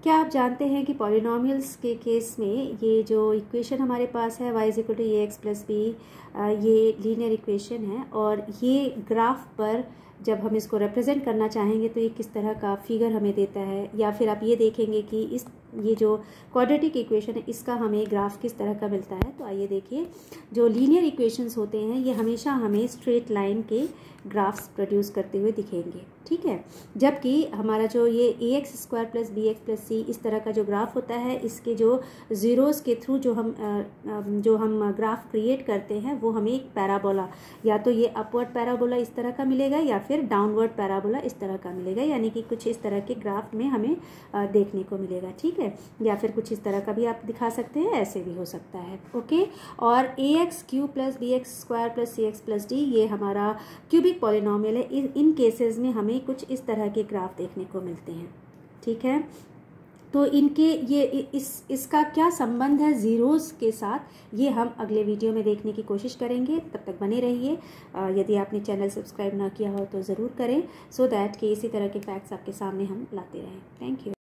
क्या आप जानते हैं कि पॉलिनोमियल्स के केस में ये जो इक्वेशन हमारे पास है y = ax + b, ये लीनियर इक्वेशन है और ये ग्राफ पर जब हम इसको रिप्रेजेंट करना चाहेंगे तो ये किस तरह का फिगर हमें देता है, या फिर आप ये देखेंगे कि ये जो क्वाड्रेटिक इक्वेशन है इसका हमें ग्राफ किस तरह का मिलता है। तो आइए देखिए, जो लीनियर इक्वेशंस होते हैं ये हमेशा हमें स्ट्रेट लाइन के ग्राफ्स प्रोड्यूस करते हुए दिखेंगे, ठीक है। जबकि हमारा जो ये ax² + bx + c इस तरह का जो ग्राफ होता है, इसके जो ज़ीरोज़ के थ्रू जो हम ग्राफ क्रिएट करते हैं वो हमें एक पैराबोला, या तो ये अपवर्ड पैराबोला इस तरह का मिलेगा या फिर डाउनवर्ड पैराबोला इस तरह का मिलेगा, यानी कि कुछ इस तरह के ग्राफ में हमें देखने को मिलेगा, ठीक है। या फिर कुछ इस तरह का भी आप दिखा सकते हैं, ऐसे भी हो सकता है, ओके। और ax³ + bx² + cx + d ये हमारा क्यूबिक पॉलिनोमियल है। इन केसेस में हमें कुछ इस तरह के ग्राफ देखने को मिलते हैं, ठीक है। तो इनके ये इसका क्या संबंध है ज़ीरोज़ के साथ, ये हम अगले वीडियो में देखने की कोशिश करेंगे। तब तक बने रहिए। यदि आपने चैनल सब्सक्राइब ना किया हो तो ज़रूर करें, सो दैट कि इसी तरह के फैक्ट्स आपके सामने हम लाते रहें। Thank you.